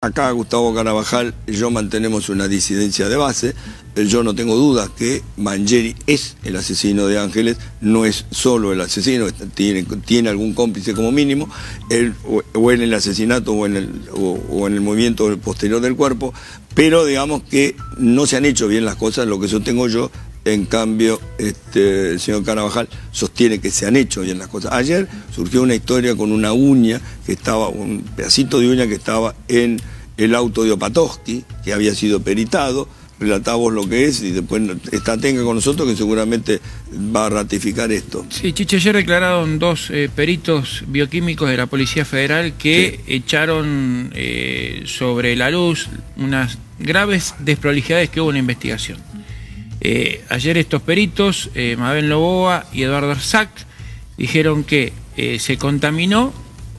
Acá Gustavo Carabajal y yo mantenemos una disidencia de base. Yo no tengo dudas que Mangieri es el asesino de Ángeles, no es solo el asesino, tiene algún cómplice como mínimo, o en el asesinato o en el movimiento posterior del cuerpo, pero digamos que no se han hecho bien las cosas, lo que sostengo yo. En cambio, el señor Carabajal sostiene que se han hecho bien las cosas. Ayer surgió una historia con una uña que estaba, un pedacito de uña que estaba en el auto de Opatowski, que había sido peritado. Relatamos lo que es y después está Tenga con nosotros, que seguramente va a ratificar esto. Sí, Chiche, ayer declararon dos peritos bioquímicos de la Policía Federal que echaron sobre la luz unas graves desprolijidades que hubo en la investigación. Ayer estos peritos, Mabel Novoa y Eduardo Arzac, dijeron que se contaminó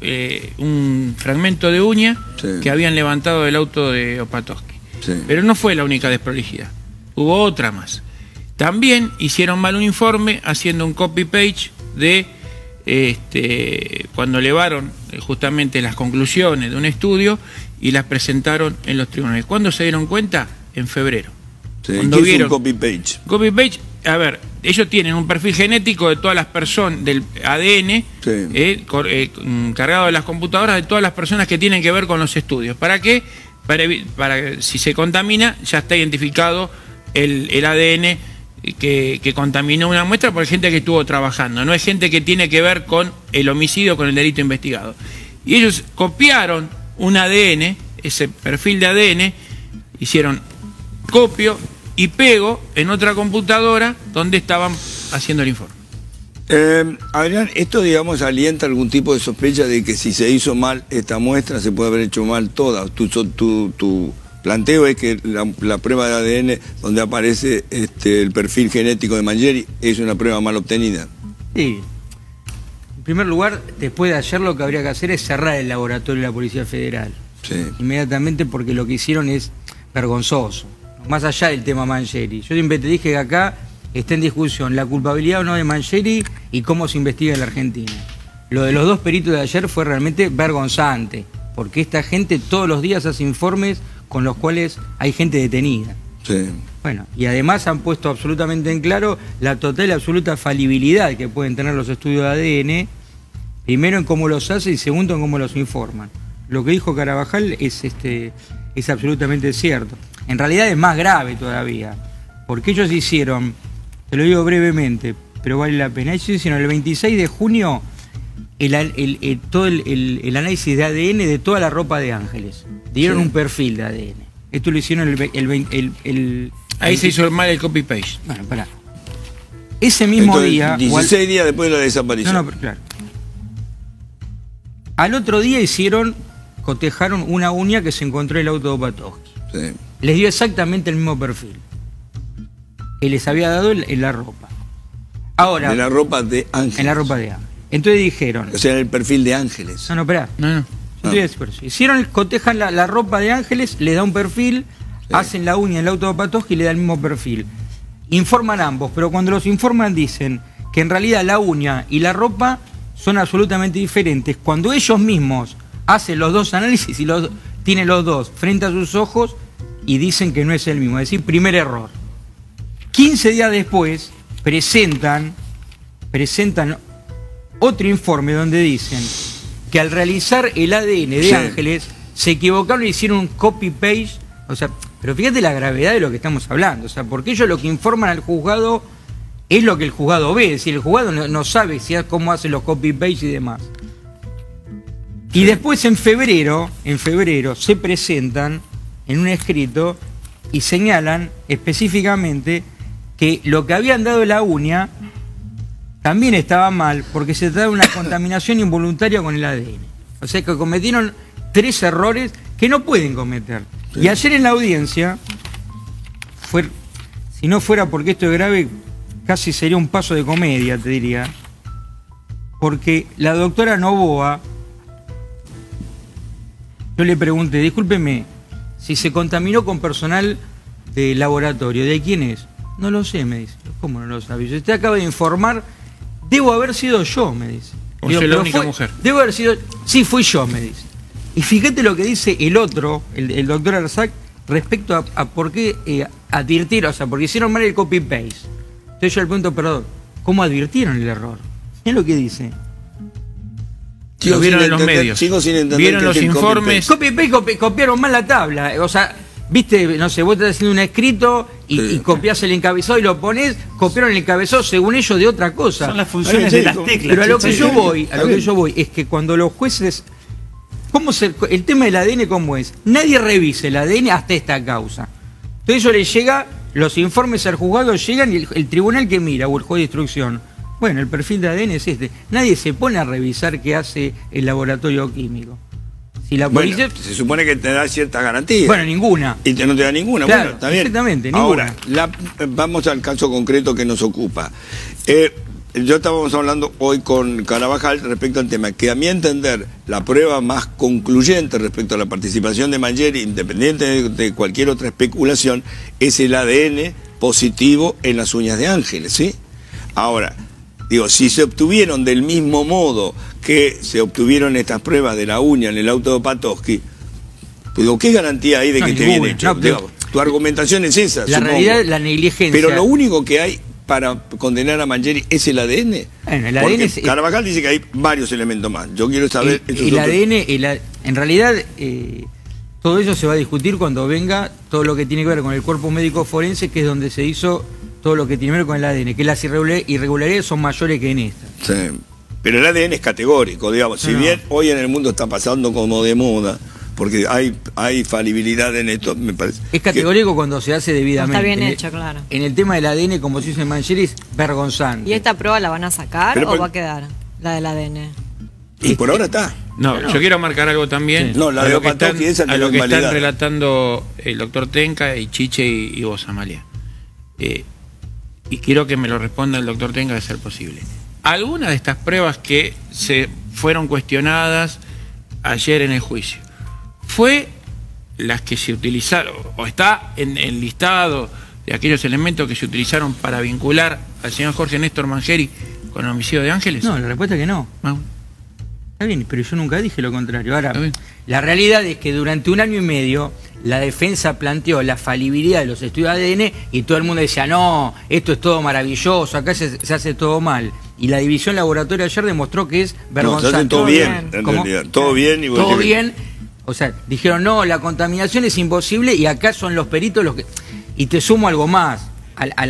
un fragmento de uña que habían levantado del auto de Opatowski. Pero no fue la única desprolijidad, hubo otra más. También hicieron mal un informe haciendo un copy-page de cuando elevaron justamente las conclusiones de un estudio y las presentaron en los tribunales. ¿Cuándo se dieron cuenta? En febrero. ¿Qué es un copy-page? Copy-page, a ver, ellos tienen un perfil genético de todas las personas, del ADN, cargado de las computadoras de todas las personas que tienen que ver con los estudios. ¿Para qué? Para si se contamina, ya está identificado el ADN que contaminó una muestra por gente que estuvo trabajando. No es gente que tiene que ver con el homicidio, con el delito investigado. Y ellos copiaron un ADN, ese perfil de ADN, hicieron copio y pego en otra computadora donde estaban haciendo el informe. Adrián, esto digamos alienta algún tipo de sospecha de que si se hizo mal esta muestra se puede haber hecho mal toda. Tu planteo es que la prueba de ADN donde aparece el perfil genético de Mangieri es una prueba mal obtenida. Sí. En primer lugar, después de ayer lo que habría que hacer es cerrar el laboratorio de la Policía Federal. Sí. Inmediatamente, porque lo que hicieron es vergonzoso. Más allá del tema Mangieri. Yo siempre te dije que acá está en discusión la culpabilidad o no de Mangieri y cómo se investiga en la Argentina. Lo de los dos peritos de ayer fue realmente vergonzante, porque esta gente todos los días hace informes con los cuales hay gente detenida. Sí. Bueno, y además han puesto absolutamente en claro la total y absoluta falibilidad que pueden tener los estudios de ADN, primero en cómo los hace y segundo en cómo los informan. Lo que dijo Carabajal es absolutamente cierto. En realidad es más grave todavía, porque ellos hicieron, te lo digo brevemente, pero vale la pena, ellos hicieron el 26 de junio todo el análisis de ADN de toda la ropa de Ángeles. Dieron un perfil de ADN. Esto lo hicieron Ahí se hizo mal el copy-page. Bueno, pará. Ese mismo día... 16 días después de la desaparición. No, pero claro. Al otro día cotejaron una uña que se encontró en el auto de Opatowski. Sí. Les dio exactamente el mismo perfil que les había dado en la ropa. Ahora, en la ropa de Ángeles. En la ropa de Ángeles. Entonces dijeron... O sea, en el perfil de Ángeles. No, esperá. No. Cotejan la ropa de Ángeles, les da un perfil, hacen la uña en el auto de Opatowski y le da el mismo perfil. Informan ambos, pero cuando los informan dicen que en realidad la uña y la ropa son absolutamente diferentes. Cuando ellos mismos hacen los dos análisis y tienen los dos frente a sus ojos y dicen que no es el mismo. Es decir, primer error. 15 días después presentan otro informe donde dicen que al realizar el ADN de Ángeles se equivocaron y hicieron un copy-paste. O sea, pero fíjate la gravedad de lo que estamos hablando. O sea, porque ellos lo que informan al juzgado es lo que el juzgado ve. Es decir, el juzgado no sabe cómo hacen los copy-paste y demás. Y después en febrero se presentan en un escrito y señalan específicamente que lo que habían dado la uña también estaba mal porque se trata de una contaminación involuntaria con el ADN. O sea que cometieron 3 errores que no pueden cometer. Sí. Y ayer en la audiencia, si no fuera porque esto es grave, casi sería un paso de comedia, te diría. Porque la doctora Novoa, yo le pregunté, discúlpeme, si se contaminó con personal de laboratorio, ¿de quién es? No lo sé, me dice. ¿Cómo no lo sabe? Usted acaba de informar, debo haber sido yo, me dice. O sea, la única mujer. Debo haber sido... Sí, fui yo, me dice. Y fíjate lo que dice el otro, el doctor Arzac, respecto a por qué advirtieron, o sea, porque hicieron mal el copy-paste. Entonces yo le pregunto, perdón, ¿cómo advirtieron el error? Es lo que dice. Lo vieron en los medios. Vieron los informes. Copy-paste, copiaron mal la tabla. O sea, viste, no sé, vos estás haciendo un escrito y copiás el encabezado y lo pones, copiaron el encabezado según ellos de otra cosa. Son las funciones de las teclas. Pero a lo que yo voy, es que cuando los jueces... el tema del ADN, ¿cómo es? Nadie revisa el ADN hasta esta causa. Entonces eso le llega, los informes al juzgado llegan y el tribunal que mira, o el juez de instrucción, bueno, el perfil de ADN es este. Nadie se pone a revisar qué hace el laboratorio químico. Si la policía... Bueno, se supone que te da ciertas garantías. Bueno, ninguna. Y no te da ninguna. Claro, bueno, está bien. Exactamente, Ahora, ninguna. vamos al caso concreto que nos ocupa. Yo estábamos hablando hoy con Carabajal respecto al tema, que a mi entender la prueba más concluyente respecto a la participación de Mangieri, independiente de cualquier otra especulación, es el ADN positivo en las uñas de Ángeles, ¿sí? Ahora, digo, si se obtuvieron del mismo modo que se obtuvieron estas pruebas de la uña en el auto de Patosky, digo, ¿qué garantía hay de que esté bien hecho? Digamos, tu argumentación es esa, la supongo. realidad, la negligencia. Pero lo único que hay para condenar a Mangieri es el ADN. Bueno, el Porque ADN es, Carabajal dice que hay varios elementos más. Yo quiero saber... el ADN, en realidad, todo eso se va a discutir cuando venga todo lo que tiene que ver con el cuerpo médico forense, que es donde se hizo todo lo que tiene que ver con el ADN, que las irregularidades son mayores que en esta. Sí. Pero el ADN es categórico, digamos. Si bien hoy en el mundo está pasando como de moda, porque hay falibilidad en esto, me parece. Es categórico cuando se hace debidamente. Está bien hecho, claro. En el tema del ADN, como se dice en Mangieri, es vergonzante. ¿Y esta prueba la van a sacar Pero o va a quedar? La del ADN. Y por ahora está. No, yo quiero marcar algo también. Sí. No, la a de lo que Patosky, esa a lo que invalidada. están relatando el doctor Tenca y Chiche y vos, Amalia. Y quiero que me lo responda el doctor Tenca de ser posible. ¿Alguna de estas pruebas que se fueron cuestionadas ayer en el juicio fue las que se utilizaron, o está en el listado de aquellos elementos que se utilizaron para vincular al señor Jorge Néstor Mangieri con el homicidio de Ángeles? No, la respuesta es que no. Ah, Está bien, pero yo nunca dije lo contrario. Ahora, la realidad es que durante 1 año y medio la defensa planteó la falibilidad de los estudios de ADN y todo el mundo decía, no, esto es todo maravilloso, acá se hace todo mal. Y la división laboratorio ayer demostró que es vergonzante. No, se hace todo bien, en realidad. Todo bien. Y todo bien. O sea, dijeron, no, la contaminación es imposible y acá son los peritos los que... Y te sumo algo más, a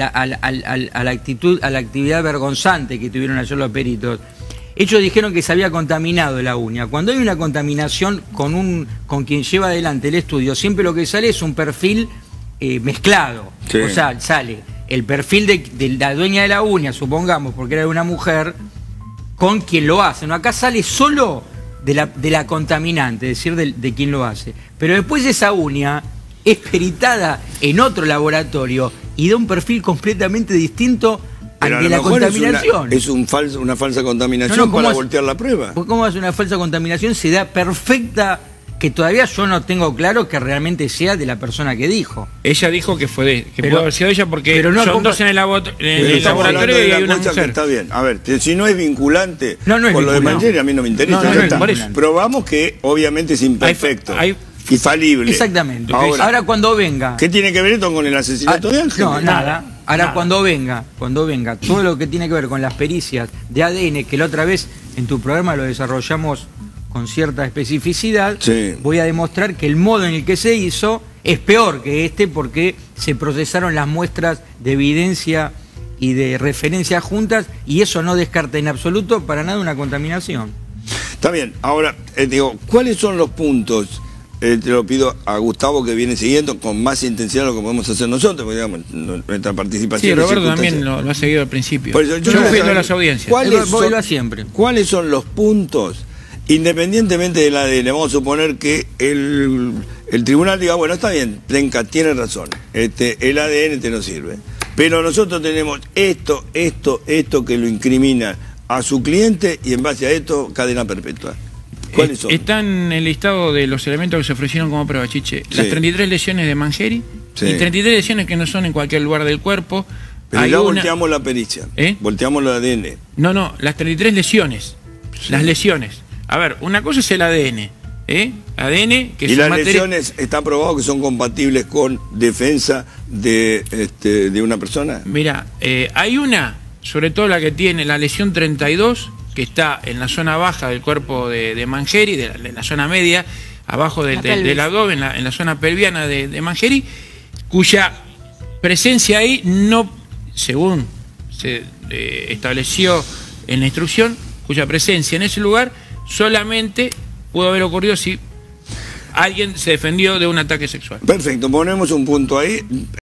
la actividad vergonzante que tuvieron ayer los peritos. Ellos dijeron que se había contaminado la uña. Cuando hay una contaminación con quien lleva adelante el estudio, siempre lo que sale es un perfil mezclado. Sí. O sea, sale el perfil de la dueña de la uña, supongamos, porque era una mujer, con quien lo hace. ¿No? Acá sale solo de la contaminante, es decir, de quien lo hace. Pero después esa uña es peritada en otro laboratorio y da un perfil completamente distinto pero al de la contaminación. Es una falsa contaminación para voltear la prueba. ¿Cómo hace una falsa contaminación? Se da perfecta, que todavía yo no tengo claro que realmente sea de la persona que dijo. Ella dijo que fue pudo haber sido ella porque no, son dos en el laboratorio y hay una mujer. Está bien. A ver, si no es vinculante no es con lo de Mangieri, a mí no me interesa. Probamos que obviamente es imperfecto. Y falible. Exactamente. Ahora cuando venga... ¿Qué tiene que ver esto con el asesinato de Ángeles? No, nada. Ahora cuando venga todo lo que tiene que ver con las pericias de ADN, que la otra vez en tu programa lo desarrollamos con cierta especificidad, sí, voy a demostrar que el modo en el que se hizo es peor que este porque se procesaron las muestras de evidencia y de referencia juntas y eso no descarta en absoluto para nada una contaminación. Está bien. Ahora, digo, ¿cuáles son los puntos? Te lo pido a Gustavo que viene siguiendo con más intensidad lo que podemos hacer nosotros, porque digamos, nuestra participación. Sí, Roberto también lo ha seguido al principio. Yo fui a las audiencias. ¿Cuáles son los puntos, independientemente de la ADN? Vamos a suponer que el tribunal diga, bueno, está bien, Tenca tiene razón, el ADN te no sirve. Pero nosotros tenemos esto que lo incrimina a su cliente y en base a esto, cadena perpetua. ¿Cuáles son? Están en el listado de los elementos que se ofrecieron como prueba, Chiche. Las 33 lesiones de Mangieri y 33 lesiones que no son en cualquier lugar del cuerpo. Pero ya volteamos la pericia, volteamos el ADN. No, las 33 lesiones, las lesiones. A ver, una cosa es el ADN, ADN, que ¿Y las lesiones está probado que son compatibles con defensa de una persona? Mira, hay una, sobre todo la que tiene la lesión 32, que está en la zona baja del cuerpo de Mangieri, de la zona media, abajo del abdomen, en la zona pelviana de Mangieri, cuya presencia ahí no, según se estableció en la instrucción, cuya presencia en ese lugar solamente pudo haber ocurrido si alguien se defendió de un ataque sexual. Perfecto, ponemos un punto ahí.